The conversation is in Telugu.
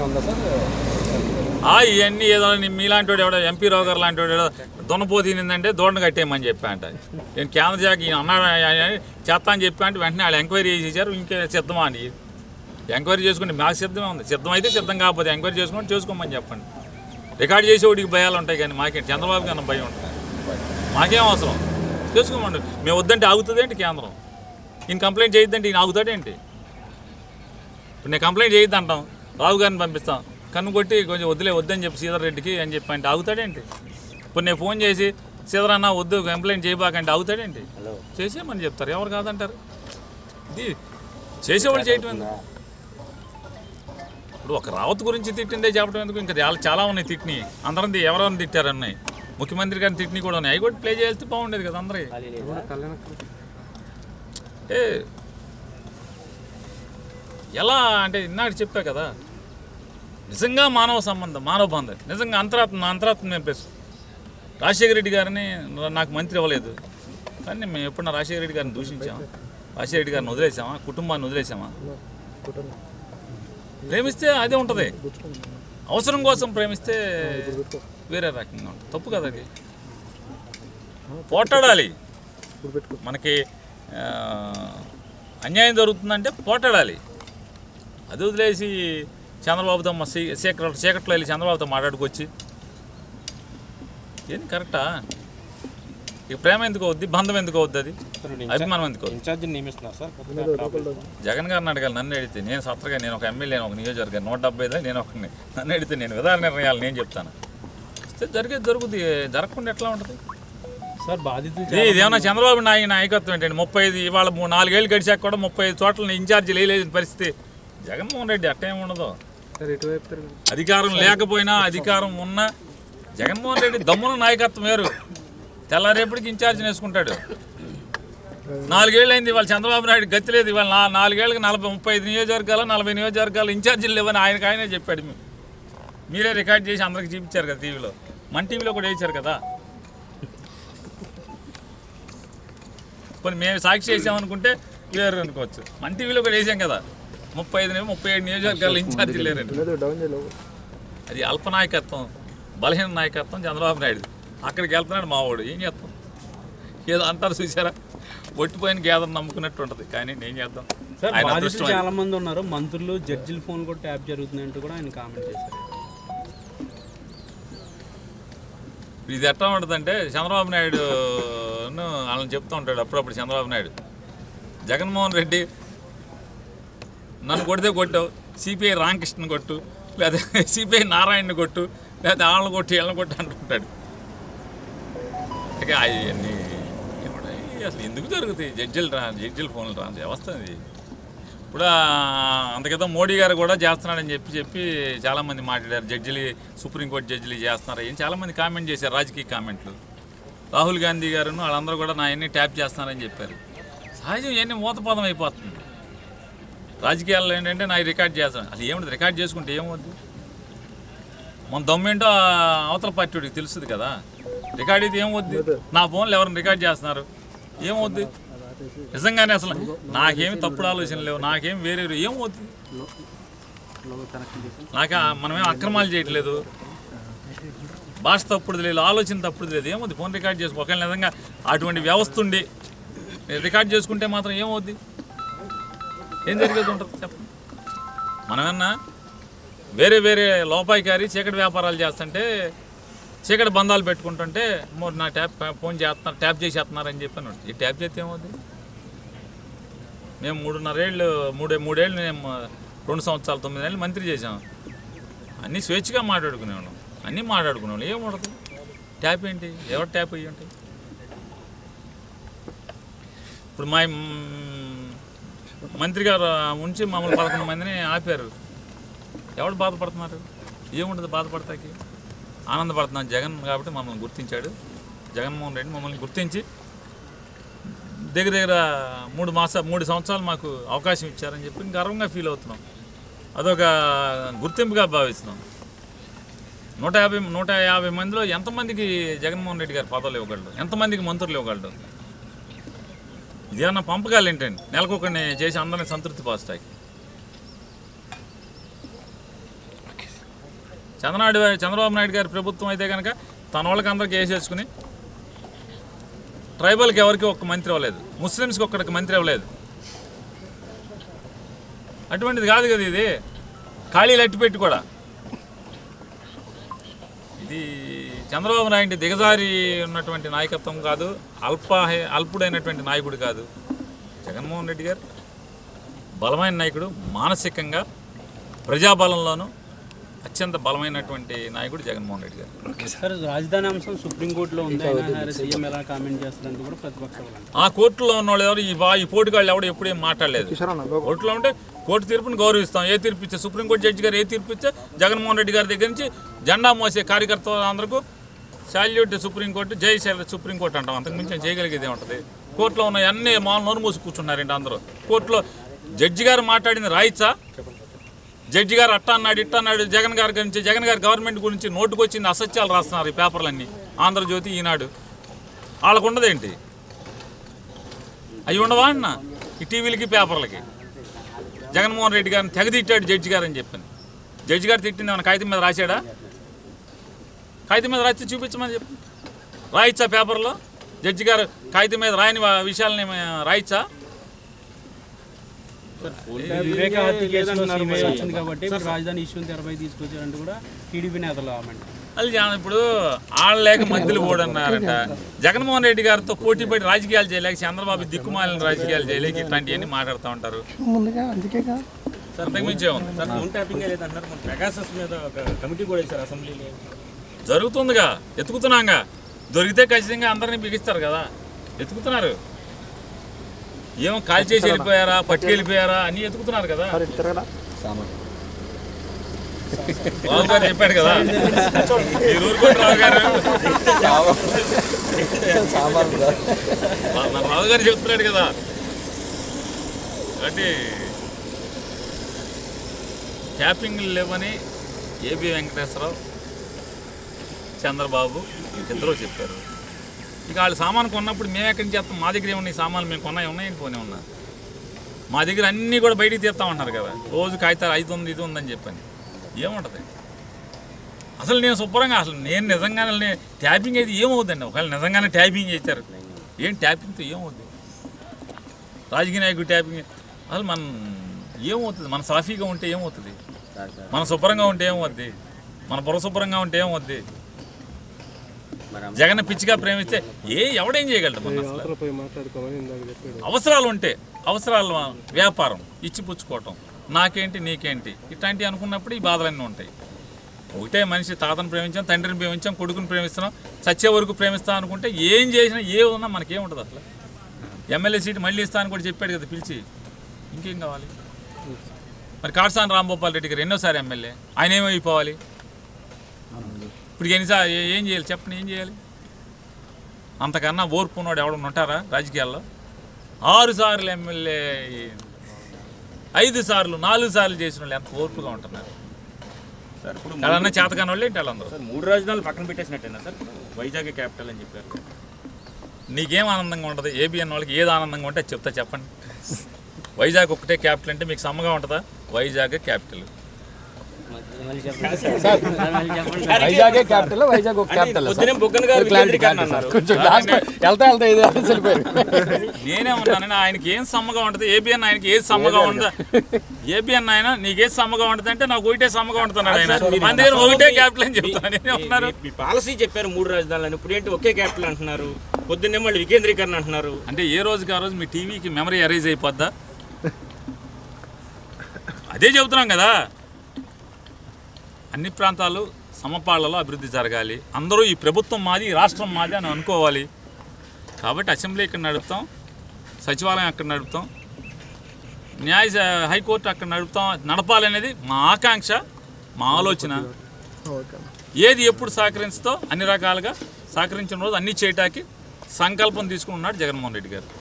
ఇవన్నీ ఏదో మీలాంటి వాడు ఎవడో ఎంపీ రావు గారు లాంటి వాడు ఏదో దున్నపోతు తినిందంటే దూడను కట్టేయమని చెప్పా అంట. నేను కేంద్ర శాఖ అన్నాడు చేస్తా అని చెప్పా అంటే వెంటనే వాళ్ళు ఎంక్వైరీ చేసేసారు. ఇంకే సిద్ధమా అని ఎంక్వైరీ చేసుకుంటే మాకు సిద్ధమే ఉంది. సిద్ధం అయితే సిద్ధం కాకపోతే ఎంక్వైరీ చేసుకుంటే చేసుకోమని చెప్పండి. రికార్డు చేసేవాడికి భయాలు ఉంటాయి కానీ మాకేంటి చంద్రబాబు కన్నా భయం ఉంటుంది. మాకేం అవసరం చేసుకోమండి. మేము వద్దంటే ఆగుతుందేంటి కేంద్రం? ఈయన కంప్లైంట్ చేయొద్దంటే ఈయన ఆగుతాడేంటి? ఇప్పుడు నేను కంప్లైంట్ చేయొద్దు అంటాం, రావు గారిని పంపిస్తాం, కన్ను కొట్టి కొంచెం వద్దని చెప్పి శ్రీధర్ రెడ్డికి అని చెప్పి అంటే ఆగుతాడేంటి? ఇప్పుడు నేను ఫోన్ చేసి శ్రీధర్ అన్న వద్దు కంప్లైంట్ చేయబాకంటే ఆగుతాడేంటి? చేసేమని చెప్తారు, ఎవరు కాదంటారు. ఇది చేసేవాళ్ళు చేయటం. ఇప్పుడు ఒక రావత్ గురించి తిట్టిందే చెప్పడం ఎందుకు? ఇంకా చాలా ఉన్నాయి తిట్టిని. అందరం ఎవరెవరిని తిట్టారన్నాయి, ముఖ్యమంత్రి గారిని తిట్టిని కూడా ఉన్నాయి. అవి కూడా ప్లే చేస్తే బాగుండేది కదా అందరి. ఎలా అంటే ఇందాక చెప్పా కదా, నిజంగా మానవ సంబంధం, మానవ బంధం, నిజంగా అంతరాత్మ నింపేసు. రాజశేఖర రెడ్డి గారిని నాకు మంత్రి ఇవ్వలేదు కానీ మేము ఎప్పుడన్నా రాజశేఖర రెడ్డి గారిని దూషించామా? రాజశేఖర రెడ్డి గారిని వదిలేసామా? కుటుంబాన్ని వదిలేసామా? ప్రేమిస్తే అదే ఉంటుంది. అవసరం కోసం ప్రేమిస్తే వేరే రకంగా ఉంటుంది. తప్పు కదా అది. పోట్లాడాలి. మనకి అన్యాయం జరుగుతుందంటే పోట్లాడాలి. అది వదిలేసి చంద్రబాబుతో చీకట్లో వెళ్ళి చంద్రబాబుతో మాట్లాడుకొచ్చి ఏంది కరెక్టా? ఇక ప్రేమ ఎందుకు అవుద్ది, బంధం ఎందుకు అవుద్ది, అది అభిమానం ఎందుకు అవుద్ది? జగన్ గారిని అడగాలి. నన్ను అడిగితే నేను సత్తగా నేను ఒక ఎమ్మెల్యే, ఒక నియోజకవర్గం 175 నేను ఒకరిని. నన్ను అడిగితే నేను విధాన నిర్ణయాలు నేను చెప్తాను. జరిగేది జరుగుతుంది, జరగకుండా ఎట్లా ఉంటుంది సార్? బాధితులు ఇదేమన్నా చంద్రబాబు నాయకత్వం ఏంటండి? 35 ఇవాళ 4 ఏళ్ళు గడిచాక కూడా 35 చోట్ల ఇన్ఛార్జీలు వేయలేని పరిస్థితి. జగన్మోహన్ రెడ్డి అట్టేం ఉండదు. అధికారం లేకపోయినా అధికారం ఉన్న జగన్మోహన్ రెడ్డి దమ్మున నాయకత్వం వేరు. తెల్లారేపటికి ఇన్ఛార్జిని వేసుకుంటాడు. 4 ఏళ్ళు అయింది, ఇవాళ చంద్రబాబు నాయుడు గతి లేదు. ఇవాళ 4 ఏళ్ళకి 35 నియోజకవర్గాలు 40 నియోజకవర్గాలు ఇన్ఛార్జీలు లేవని ఆయనే చెప్పాడు. మీరే రికార్డ్ చేసి అందరికి చూపించారు కదా టీవీలో. మన టీవీలో కూడా వేయించారు కదా. కొన్ని మేము సాక్షి చేసామనుకుంటే వేరు అనుకోవచ్చు. మన టీవీలో కూడా వేసాం కదా. 37 నియోజకవర్గాలు ఇన్ఛార్జీలు లేరండి. అది అల్పనాయకత్వం, బలహీన నాయకత్వం చంద్రబాబు నాయుడు. అక్కడికి వెళ్తున్నాడు మావాడు. ఏం చేస్తాం? ఏదో అంటారు చూసారా, ఒట్టిపోయిన గేదెను నమ్ముకున్నట్టు ఉంటుంది. కానీ నేను చేద్దాం. చాలా మంది ఉన్నారు, మంత్రులు జడ్జిల ఫోన్ కూడా ట్యాప్ జరుగుతుందంటూ కూడా ఆయన కామెంట్ చేశారు. ఇది ఎట్లా ఉంటుందంటే చంద్రబాబు నాయుడు వాళ్ళని చెప్తూ ఉంటాడు అప్పుడప్పుడు. చంద్రబాబు నాయుడు జగన్మోహన్ రెడ్డి నన్ను కొడితే కొట్టావు, సిపిఐ రామకృష్ణని కొట్టు, లేదా సిపిఐ నారాయణని కొట్టు, లేదా వాళ్ళని కొట్టు వీళ్ళని కొట్టు అంటుంటాడు. ఇక అవన్నీ అసలు ఎందుకు జరుగుతాయి? జడ్జిల ఫోన్లు రాని వ్యవస్థ ఇది. ఇప్పుడు అంతకితం మోడీ గారు కూడా చేస్తున్నాడని చెప్పి చాలామంది మాట్లాడారు. జడ్జిలు, సుప్రీంకోర్టు జడ్జిలు చేస్తున్నారు అని చాలామంది కామెంట్ చేశారు, రాజకీయ కామెంట్లు. రాహుల్ గాంధీ గారును వాళ్ళందరూ కూడా నా అన్నీ ట్యాప్ చేస్తున్నారని చెప్పారు. సహజం ఇవన్నీ మూతపదం అయిపోతుంది. రాజకీయాల్లో ఏంటంటే నా రికార్డ్ చేస్తాను. అసలు ఏముంటుంది? రికార్డ్ చేసుకుంటే ఏమవుద్ది? మన దమ్మేంటో అవతల పార్టీకి తెలుస్తుంది కదా. రికార్డ్ అయితే ఏమవుద్ది? నా ఫోన్లో ఎవరిని రికార్డ్ చేస్తున్నారు ఏమవుద్ది? నిజంగానే అసలు నాకేమి తప్పుడు ఆలోచనలు లేవు, నాకేం వేరే ఏమవుద్ది? మనమేం అక్రమాలు చేయట్లేదు, భాష తప్పుడు లేదు, ఆలోచన తప్పుడు లేదు. ఏమవుద్ది? ఫోన్ రికార్డ్ చేసుకో. ఒకవేళ నిజంగా అటువంటి వ్యవస్థ ఉండి రికార్డ్ చేసుకుంటే మాత్రం ఏమవుద్ది? ఏం జరిగేది ఉంటుంది చెప్పండి. మనమన్నా వేరే లోపాయికారి చీకటి వ్యాపారాలు చేస్తుంటే, చీకటి బంధాలు పెట్టుకుంటుంటే నా ఫోన్ చేస్తున్నారు, ట్యాప్ చేసేస్తున్నారని చెప్పాను. ఈ ట్యాప్ చేస్తే ఏమవుద్ది? మేము 3.5 ఏళ్ళు మేము 2 సంవత్సరాలు 9 నెలలు మంత్రి చేసాం. అన్నీ స్వేచ్ఛగా మాట్లాడుకునేవాళ్ళం, అన్నీ మాట్లాడుకునేవాళ్ళం. ఏముండదు? ట్యాప్ ఏంటి? ఎవరు ట్యాప్ అయ్యి ఉంటాయి? ఇప్పుడు మా మంత్రి గారు ఉంచి మమ్మల్ని 11 మందిని ఆపారు. ఎవరు బాధపడుతున్నారు? ఏముంటుంది బాధపడతాకి? ఆనందపడుతున్నాను. జగన్ కాబట్టి మమ్మల్ని గుర్తించాడు. జగన్మోహన్ రెడ్డి మమ్మల్ని గుర్తించి దగ్గర 3 సంవత్సరాలు మాకు అవకాశం ఇచ్చారని చెప్పి గర్వంగా ఫీల్ అవుతున్నాం. అదొక గుర్తింపుగా భావిస్తున్నాం. 150 మందిలో ఎంతమందికి జగన్మోహన్ రెడ్డి గారు పదవులు ఇవ్వగలడు? ఎంతమందికి మంత్రులు ఇవ్వగలడు? ఇదేమన్నా పంపకాలు ఏంటండి? నెలకొకరిని చేసి అందరినీ సంతృప్తి పరుస్తాయి. చంద్రబాబు నాయుడు గారి ప్రభుత్వం అయితే కనుక తన వాళ్ళకి అందరికీ వేసేసుకుని ట్రైబల్కి ఎవరికి ఒక్క మంత్రి ఇవ్వలేదు, ముస్లిమ్స్కి ఒక్కడికి మంత్రి ఇవ్వలేదు. అటువంటిది కాదు కదా ఇది, ఖాళీలు అట్టిపెట్టి కూడా. ఇది చంద్రబాబు నాయుడు దిగజారి ఉన్నటువంటి నాయకత్వం కాదు, అల్పుడైనటువంటి నాయకుడు కాదు. జగన్మోహన్ రెడ్డి గారు బలమైన నాయకుడు, మానసికంగా ప్రజాబలంలోనూ అత్యంత బలమైనటువంటి నాయకుడు జగన్మోహన్ రెడ్డి గారు. సార్, రాజధాని అంశం సుప్రీంకోర్టులో ఉంది, సీఎం ఎలా కామెంట్ చేస్తారంటే కూడా ప్రతిపక్షాలు ఆ కోర్టులో ఉన్న వాళ్ళు ఎవరు ఈ పోటీగాళ్ళు ఎవరు ఎప్పుడేం మాట్లాడలేదు. కోర్టులో ఉంటే కోర్టు తీర్పుని గౌరవిస్తాం. ఏ తీర్పు ఇచ్చే సుప్రీంకోర్టు జడ్జి గారు ఏ తీర్పు ఇచ్చే జగన్మోహన్ రెడ్డి గారి దగ్గర నుంచి జెండా మోసే కార్యకర్తలు అందరికీ శాల్యూట్ సుప్రీంకోర్టు, జై సుప్రీంకోర్టు అంటాం. అంతకుమించి చేయగలిగేదే ఉంటుంది. కోర్టులో ఉన్న అన్నీ మామూలు నోరు మూసి కూర్చున్నారండి అందరూ. కోర్టులో జడ్జి గారు మాట్లాడింది రాయిచ్చా? జడ్జి గారు అట్టా అన్నాడు ఇట్టా అన్నాడు, జగన్ గారి గురించి, జగన్ గారి గవర్నమెంట్ గురించి నోటుకొచ్చింది అసత్యాలు రాస్తున్నారు ఈ పేపర్లన్నీ. ఆంధ్రజ్యోతి, ఈనాడు. వాళ్ళకు ఉండదేంటి? అవి ఉండవా అన్న ఈ టీవీలకి పేపర్లకి? జగన్మోహన్ రెడ్డి గారిని తెగదిట్టాడు జడ్జి గారు అని చెప్పాను. జడ్జి గారు తిట్టింది ఏమన్నా కాగితం మీద రాశాడా? కాగితం మీద రాసి చూపించమని చెప్పి రాయిచ్చా పేపర్లో? జడ్జి గారు కాగితం మీద రాయని విషయాలని రాయిచ్చా? కాబట్టి రాజధాని ఇష్యూని తెరపై తీసుకొచ్చారంటే కూడా టీడీపీ నేతలు అది ఇప్పుడు ఆళ్ళ లేక మధ్యలో కూడా అన్నారట. జగన్మోహన్ రెడ్డి గారితో పోటీ పడి రాజకీయాలు చేయలేక, చంద్రబాబు దిక్కుమాలిన రాజకీయాలు చేయలేక ఇట్లాంటివన్నీ మాట్లాడుతూ ఉంటారు. జరుగుతుందిగా, ఎత్తుకుతున్నాగా. దొరికితే ఖచ్చితంగా అందరినీ బిగిస్తారు కదా, ఎత్తుకుతున్నారు. ఏమో కాల్ చేసి వెళ్ళిపోయారా, పట్టుకెళ్ళిపోయారా అని ఎత్తుకుతున్నారు కదా. రావు గారు చెప్పాడు కదా, ఈ ఊరుకోటి రావు గారు రావు గారు చెప్తున్నాడు కదా. కాబట్టి ట్యాపింగ్లు లేవని ఏబి వెంకటేశ్వరరావు, చంద్రబాబు ఇద్దరు చెప్పారు. ఇక వాళ్ళు సామాను కొన్నప్పుడు మేము ఎక్కడి నుంచి చెప్తాం? మా దగ్గర ఏమన్నా ఈ సామాన్లు మేము ఉన్నాయని పోనీ ఉన్నా. మా దగ్గర అన్నీ కూడా బయటికి తీస్తామంటారు కదా, రోజు కాగితాలు అవుతుంది ఇది ఉందని చెప్పని. ఏముంటుంది అసలు? నేను శుభ్రంగా అసలు నేను నిజంగానే ట్యాపింగ్ అయితే ఏమవుతుందండి? ఒకవేళ నిజంగానే ట్యాపింగ్ చేశారు, ఏం ట్యాపింగ్తో ఏమవుతుంది? రాజకీయ నాయకుడు ట్యాపింగ్ అసలు మనం ఏమవుతుంది? మన సాఫీగా ఉంటే ఏమవుతుంది? మన శుభ్రంగా ఉంటే ఏమవుద్ది? మన బుర్ర శుభ్రంగా ఉంటే ఏమవుద్ది? జగన్ పిచ్చిగా ప్రేమిస్తే ఎవడేం చేయగలడు? మన అవసరాలు ఉంటే అవసరాలు వ్యాపారం ఇచ్చిపుచ్చుకోవటం, నాకేంటి నీకేంటి ఇట్లాంటివి అనుకున్నప్పుడు ఈ బాధలన్నీ ఉంటాయి. ఒకటే మనిషి, తాతను ప్రేమించాం, తండ్రిని ప్రేమించాం, కొడుకుని ప్రేమిస్తున్నాం, చచ్చే వరకు ప్రేమిస్తాం అనుకుంటే ఏం చేసినా ఉన్నా మనకేముంటుంది అసలు? ఎమ్మెల్యే సీటు మళ్ళీ ఇస్తాను కూడా చెప్పాడు కదా పిలిచి, ఇంకేం కావాలి? మరి కాటసాని రాంభూపాల్ రెడ్డి గారు ఎన్నోసారి ఎమ్మెల్యే, ఆయన ఏమైపోవాలి? ఇప్పుడు ఎన్నిసార్లు ఏం చేయాలి చెప్పండి? ఏం చేయాలి? అంతకన్నా ఓర్పు ఉన్నాడు ఎవడన్నా ఉంటారా రాజకీయాల్లో? 6 సార్లు ఎమ్మెల్యే, 5 సార్లు 4 సార్లు చేసిన వాళ్ళు ఎంత ఓర్పుగా ఉంటున్నారు? వాళ్ళన్నా చేతకాని వాళ్ళు ఏంటి వాళ్ళందరూ? 3 రాజధానులు పక్కన పెట్టేసినట్టేనా సార్? వైజాగ్ క్యాపిటల్ అని చెప్పారు. నీకేం ఆనందంగా ఉంటుంది? ఏబిఎన్ వాళ్ళకి ఏది ఆనందంగా ఉంటే చెప్తా చెప్పండి. వైజాగ్ ఒక్కటే క్యాపిటల్ అంటే మీకు సమ్మగా ఉంటుందా? Vizag capital. Vizag capital, Vizag capital. నేనేమన్నాను ఆయనకి ఏం సమ్మగా ఉంటుంది? ఏబిఎన్ ఆయనకి ఏది సమ్మగా ఉందా? ఏబిఎన్ ఆయన నీకేది సమ్మగా ఉంటుంది అంటే నాకు ఒకటే సమ్మగా ఉంటున్నాడు ఆయన. మన దగ్గర ఒకటే క్యాపిటల్ అని చెప్తాను. మీ పాలసీ చెప్పారు 3 రాజధానులు, ఇప్పుడు ఏంటి ఒకే క్యాపిటల్ అంటున్నారు? పొద్దున్నే మళ్ళీ వికేంద్రీకరణ అంటున్నారు. అంటే ఏ రోజుకి ఆ రోజు మీ టీవీకి మెమరీ ఎరేజ్ అయిపోద్దా? అదే చెబుతున్నాం కదా, అన్ని ప్రాంతాలు సమపాళ్లలో అభివృద్ధి జరగాలి, అందరూ ఈ ప్రభుత్వం మాది, ఈ రాష్ట్రం మాది అని అనుకోవాలి. కాబట్టి అసెంబ్లీ ఇక్కడ నడుపుతాం, సచివాలయం అక్కడ నడుపుతాం, హైకోర్టు అక్కడ నడపాలనేది మా ఆకాంక్ష, మా ఆలోచన. ఏది ఎప్పుడు సహకరించుతో అన్ని రకాలుగా సహకరించిన రోజు అన్నీ చేయటానికి సంకల్పం తీసుకుని ఉన్నాడు జగన్మోహన్ రెడ్డి గారు.